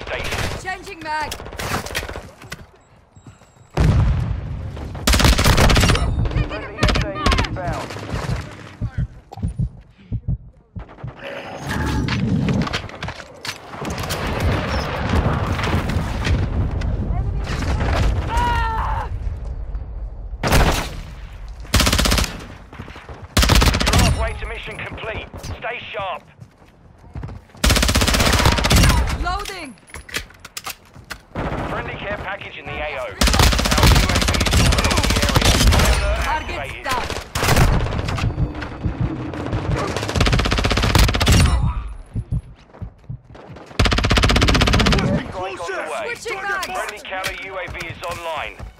station. Changing mag. Friendly UAV inbound. You're halfway to mission complete. Stay sharp. Loading. Friendly care package in the AO. Our UAV is in the area. Alert Target activated. down. Strike on the way. Switching back. Friendly counter UAV is online.